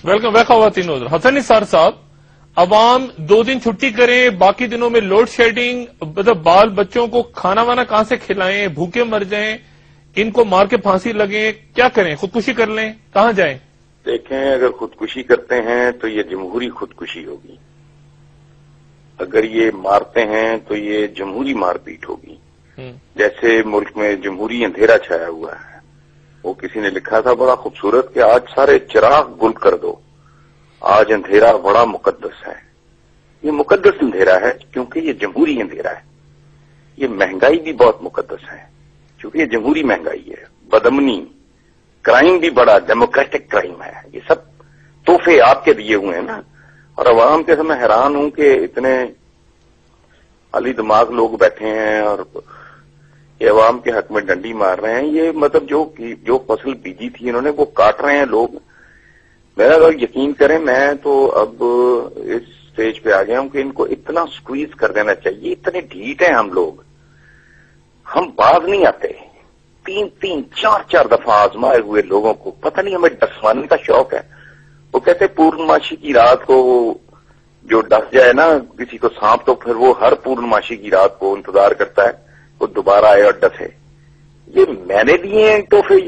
Welcome back खवातीन हजरात। हसन निसार साहब, अवाम 2 दिन छुट्टी करें, बाकी दिनों में लोड शेडिंग, मतलब बाल बच्चों को खाना वाना कहां से खिलाएं, भूखे मर जाएं, इनको मार के फांसी लगे, क्या करें? खुदकुशी कर लें? कहां जाएं? देखें, अगर खुदकुशी करते हैं तो ये जमहूरी खुदकुशी होगी, अगर ये मारते हैं तो ये जमहूरी मारपीट होगी। जैसे मुल्क में जमहूरी अंधेरा छाया हुआ है, वो किसी ने लिखा था बड़ा खूबसूरत कि आज सारे चिराग गुल कर दो, आज अंधेरा बड़ा मुकद्दस है। ये मुकद्दस अंधेरा है क्योंकि ये जमहूरी अंधेरा है। ये महंगाई भी बहुत मुकद्दस है क्योंकि ये जमहूरी महंगाई है। बदअमनी, क्राइम भी बड़ा डेमोक्रेटिक क्राइम है। ये सब तोहफे आपके दिए हुए हैं ना। और अवाम के समय हैरान हूं कि इतने अली दिमाग लोग बैठे हैं और ये अवाम के हक में डंडी मार रहे हैं। ये मतलब जो फसल बीजी थी इन्होंने वो काट रहे हैं लोग। मेरा अगर यकीन करें, मैं तो अब इस स्टेज पे आ गया हूं कि इनको इतना स्क्वीज कर देना चाहिए। इतने ढीठ हैं हम लोग, हम बाज नहीं आते। 3-3, 4-4 दफा आजमाए हुए लोगों को पता नहीं हमें डसवाने का शौक है। वो कहते पूर्णमासी की रात को जो डस जाए ना किसी को सांप, तो फिर वो हर पूर्णमासी की रात को इंतजार करता है वो दोबारा आए और डसे। ये मैंने दिए हैं तोहफे,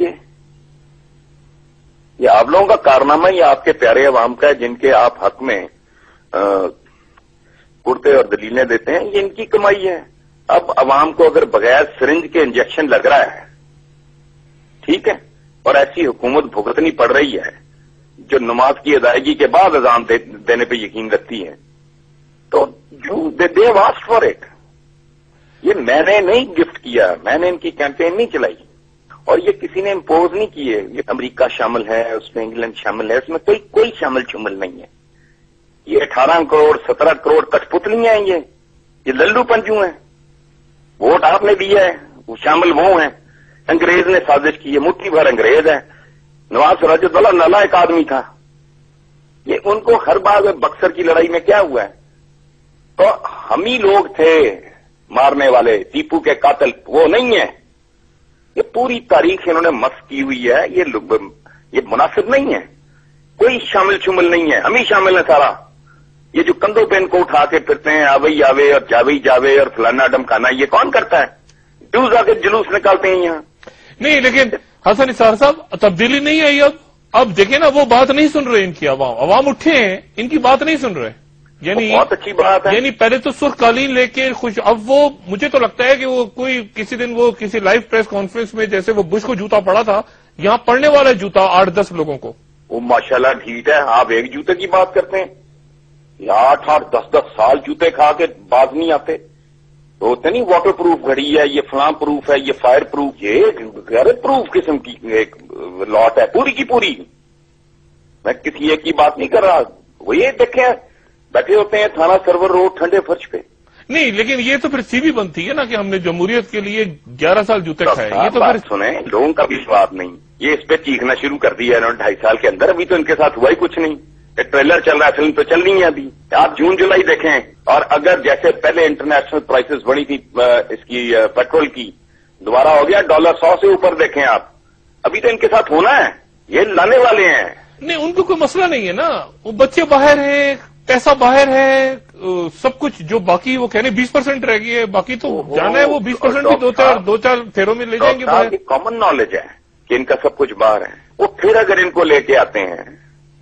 ये आप लोगों का कारनामा, ये आपके प्यारे अवाम का है जिनके आप हक में कुर्ते और दलीलें देते हैं। ये इनकी कमाई है। अब अवाम को अगर बगैर सिरिंज के इंजेक्शन लग रहा है, ठीक है, और ऐसी हुकूमत भुगतनी पड़ रही है जो नमाज की अदायगी के बाद अजान देने पे यकीन रखती है, तो they have asked for it. ये मैंने नहीं गिफ्ट किया, मैंने इनकी कैंपेन नहीं चलाई और ये किसी ने इम्पोज नहीं किए। ये अमेरिका शामिल है, उसमें इंग्लैंड शामिल है, उसमें कोई शामिल शुमिल नहीं है। ये 18 करोड़ 17 करोड़ कठपुतलियां हैं, ये लल्लू पंजू हैं। वोट आपने दिया है, वो शामिल वो हैं। अंग्रेज ने साजिश की है, मुट्ठी भर अंग्रेज है। नवाज सिराजुद्दौला नालायक आदमी था। ये उनको हर बार बक्सर की लड़ाई में क्या हुआ है, तो हम ही लोग थे मारने वाले, टीपू के कातिल वो नहीं है। ये पूरी तारीख इन्होंने मस्त की हुई है। ये मुनासिब नहीं है। कोई शामिल शुमिल नहीं है, हम ही शामिल है सारा। ये जो कंधों पे इनको उठा के फिरते हैं, आवई आवे और जावे जावे और फलाना डमकाना, ये कौन करता है? ड्यूज आके जुलूस निकालते हैं यहाँ। नहीं, लेकिन हसन निसार साहब, तब्दीली नहीं आई। अब देखें ना, वो बात नहीं सुन रहे इनकी अवाम उठे हैं, इनकी बात नहीं सुन रहे। यानी बहुत अच्छी बात है। यानी पहले तो सुर्ख कालीन लेके खुश, अब वो मुझे तो लगता है कि वो किसी दिन वो किसी लाइव प्रेस कॉन्फ्रेंस में जैसे वो बुश को जूता पड़ा था, यहाँ पड़ने वाला जूता 8-10 लोगों को। वो माशाल्लाह ढीठ है। आप एक जूते की बात करते हैं, 8-8, 10-10 साल जूते खा के बाज नहीं आते। तो होते नहीं वाटर प्रूफ घड़ी है, ये फलां प्रूफ है, ये फायर प्रूफ, ये गैर प्रूफ किस्म की एक लॉट है पूरी की पूरी। मैं किसी एक की बात नहीं कर रहा। वो ये देखें बैठे होते हैं थाना सर्वर रोड ठंडे फर्श पे। नहीं, लेकिन ये तो फिर सीबी बनती है ना कि हमने जमहूरियत के लिए 11 साल जूते खाए। ये तो फिर सुने, लोगों का विश्वास नहीं। ये इस पे चीखना शुरू कर दिया इन्होंने 2.5 साल के अंदर। अभी तो इनके साथ हुआ ही कुछ नहीं। ट्रेलर चल रहा है, फिल्म तो चल रही है अभी। आप जून जुलाई देखें। और अगर जैसे पहले इंटरनेशनल प्राइसेस बढ़ी थी इसकी पेट्रोल की, दोबारा हो गया $100 से ऊपर देखें आप। अभी तो इनके साथ होना है, ये लाने वाले हैं। नहीं, उनको कोई मसला नहीं है ना। वो बच्चे बाहर हैं, पैसा बाहर है, सब कुछ जो बाकी वो कहने 20% रह गई है, बाकी तो जाना है। वो 20% भी दो चार फेरों में ले जाएंगे बाहर। कॉमन नॉलेज है कि इनका सब कुछ बाहर है। वो फिर अगर इनको लेके आते हैं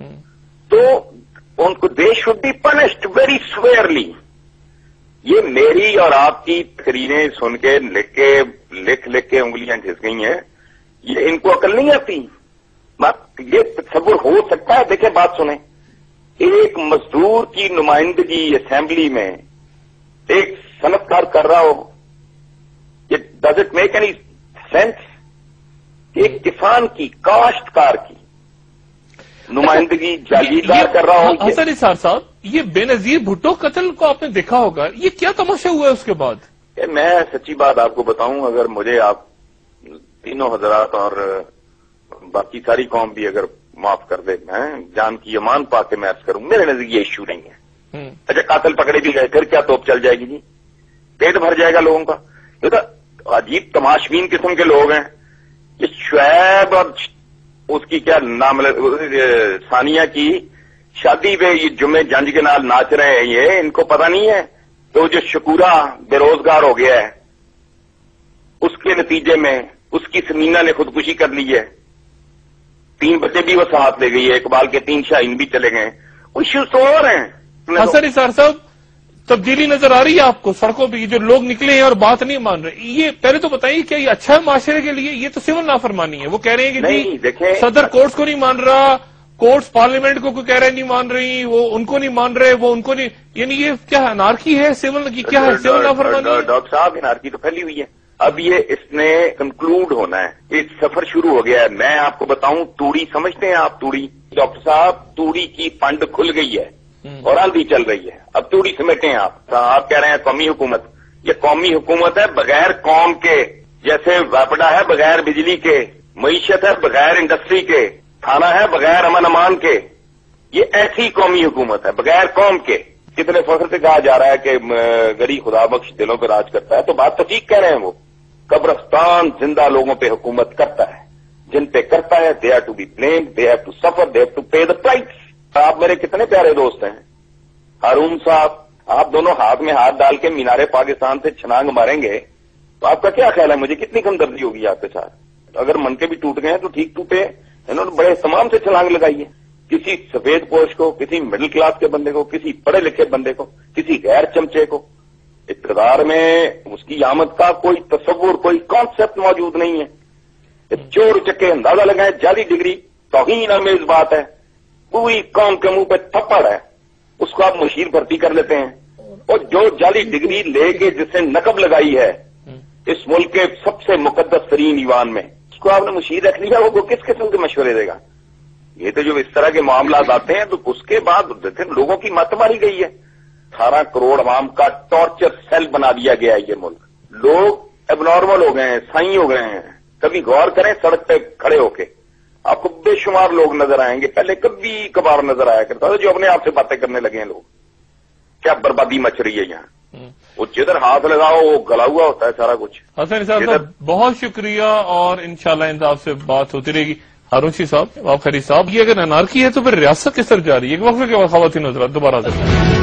तो उनको they should be punished very severely. ये मेरी और आपकी तकरीरें सुन के लिख के उंगलियां घिस गई हैं। ये इनको अकल नहीं आती। ये तस्वुर हो सकता है। देखें, बात सुने, एक मजदूर की नुमाइंदगी असेंबली में एक सनतकार कर रहा हो, ये does it make any sense? एक किसान की, काश्तकार की नुमाइंदगी जागीरदार कर रहा हो। हसन निसार साहब, ये बेनजीर भुट्टो कत्ल को आपने देखा होगा, ये क्या तमाशा हुआ है उसके बाद? मैं सच्ची बात आपको बताऊं, अगर मुझे आप तीनों हजरात और बाकी सारी कौम भी अगर माफ कर दे, मैं जान की अमान पा के मैं अर्ज करूं, मेरे नजदीक ये इश्यू नहीं है। अच्छा, कातिल पकड़े भी गए, फिर क्या तोप चल जाएगी जी? पेट भर जाएगा लोगों का। ये तो अजीब तमाशबीन किस्म के लोग हैं। ये शुएब और اس کی کیا نام ثانیہ کی شادی پہ یہ جمعے جنج کے نال ناچ رہے ہیں، یہ ان کو پتہ نہیں ہے؟ تو جو شکورہ بے روزگار ہو گیا ہے اس کے نتیجے میں اس کی سمینہ نے خودکشی کر لی ہے، 3 بچے بھی وہ ساتھ لے گئی ہے، اقبال کے 3 شاہین بھی چلے گئے، ایشوز تو اور ہیں۔ حسن نثار صاحب، تبدیلی نظر آ رہی ہے آپ کو سڑکوں پہ؟ جو لوگ نکلے ہیں اور بات نہیں مان رہے، یہ پہلے تو بتائیے کیا یہ اچھا ہے معاشرے کے لیے؟ یہ تو سول نافرمانی ہے۔ وہ کہہ رہے ہیں کہ جی صدر کورٹس کو نہیں مان رہا، کورٹس پارلیمنٹ کو کوئی کہہ رہے نہیں مان رہی، وہ ان کو نہیں مان رہے، وہ ان کو نہیں، یعنی یہ کیا انارکی ہے؟ سول کی کیا ہے؟ سول نافرمانی ہے؟ ڈاکٹر صاحب انارکی تو پھیلی ہوئی ہے، اب یہ اس نے کنکلوڈ ہونا ہے، ایک سفر شروع ہو گیا ہے۔ میں آپ کو بتاؤں، توڑی سمجھتے ہیں آپ؟ توڑی ڈاکٹر صاحب، توڑی کی پنڈ کھل گئی ہے اور آندھی چل رہی ہے، اب توڑی سمیٹیں آپ کہہ رہے ہیں قومی حکومت، یہ قومی حکومت ہے بغیر قوم کے، جیسے ویپڈا ہے بغیر بجلی کے، معیشت ہے بغیر انڈسٹری کے، تھانہ ہے بغیر امن امان کے، یہ ایسی قومی حکومت ہے بغیر قوم کے۔ کتنے فخر سے کہا جا رہا ہے کہ غریب خدا بخش دلوں پہ راج کرتا ہے، تو بات تو ٹھیک کہہ رہے ہیں وہ، قبرستان زندہ لوگوں پہ حکومت کرتا ہے، جن پہ کرتا ہے they have to be blame, they have to suffer, they have to pay the price. آپ میرے کتنے پیارے دوست ہیں، ہارون صاحب، آپ دونوں ہاتھ میں ہاتھ ڈال کے مینار پاکستان سے چھلانگ ماریں گے تو آپ کا کیا خیال ہے؟ مجھے کتنی ہمدردی ہوگی آپ کے ساتھ؟ اگر من کے بھی ٹوٹ گئے ہیں تو ٹھیک ٹوٹے، انہوں نے بڑے اہتمام سے چھلانگ لگائی ہے، کسی سفید پوش کو، کسی مڈل کلاس کے بندے کو، کسی پڑھے لکھے بندے کو، کسی غیر چمچے کو۔ اقتدار میں اس کی آمد کا کوئی تصور، کوئی کانسیپٹ موجود نہیں ہے۔ چور چکے اندازہ لگائیں، جعلی ڈگری توہین آمیز بات ہے، پوری قوم کے منہ پہ تھپڑ ہے، اس کو آپ مشیر بھرتی کر لیتے ہیں، اور جو جعلی ڈگری لے کے جس نے نقب لگائی ہے اس ملک کے سب سے مقدس ترین ایوان میں، اس کو آپ نے مشیر رکھ لیا، وہ کس قسم کے مشورے دے گا؟ یہ تو جو اس طرح کے معاملات آتے ہیں تو اس کے بعد لوگوں کی مت ماری گئی ہے۔ 18 کروڑ عوام کا ٹارچر سیل بنا دیا گیا ہے یہ ملک، لوگ اب نارمل ہو گئے ہیں، سائی ہو گئے ہیں۔ کبھی غور کریں سڑک پہ کھڑے ہو کے، آپ کو بے شمار لوگ نظر آئیں گے، پہلے کبھی کبھار نظر آیا کرتا تھا جو اپنے آپ سے باتیں کرنے لگے ہیں لوگ۔ کیا بربادی مچ رہی ہے یہاں، وہ جدھر ہاتھ لگاؤ وہ گلا ہوا ہوتا ہے سارا کچھ۔ حسن صاحب بہت شکریہ، اور انشاءاللہ آپ سے بات ہوتی رہے گی۔ ہارون صاحب، آپ خیری صاحب، یہ اگر انارکی ہے تو پھر ریاست کس طرح جا رہی ہے؟ ایک وقفے کے بعد خواتین حضرات دوبارہ